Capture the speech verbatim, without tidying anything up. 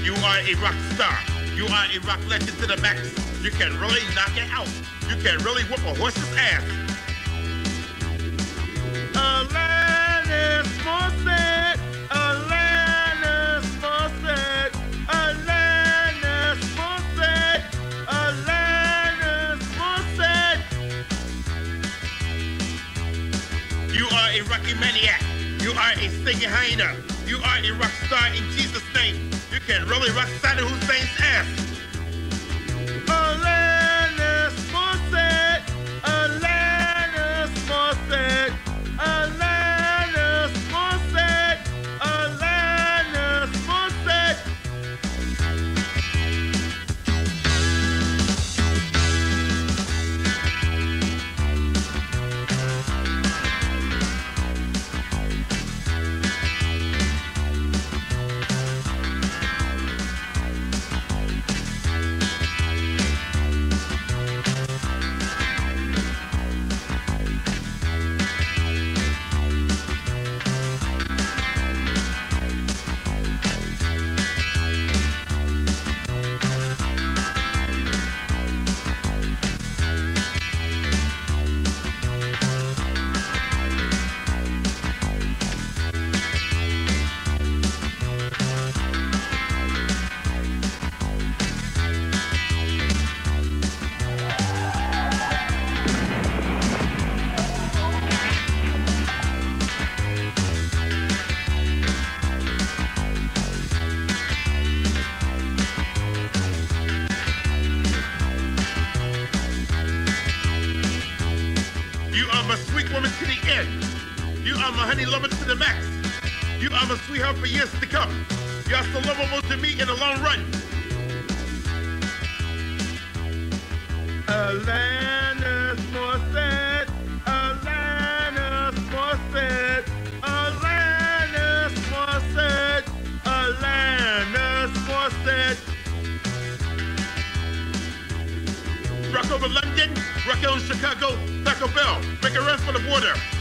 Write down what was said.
You are a rock star. You are a rock legend to the max. You can really knock it out. You can really whoop a horse's ass. Alanis Morissette, Alanis Morissette, Alanis Morissette, Alanis Morissette. You are a rocky maniac. You are a singing hyena. You are a rock star in Jesus' name. You can really rock Saddam Hussein's ass. Alanis Morissette, Alanis Morissette, Alanis Morissette, Alanis Morissette. You are my sweet woman to the end. You are my honey lover to the max. You are my sweetheart for years to come. You are so lovable to me in the long run. Alanis Morissette, Alanis Morissette, Alanis Morissette, Alanis Morissette. Rock over London, rock over Chicago, Taco Bell, make a run for the border.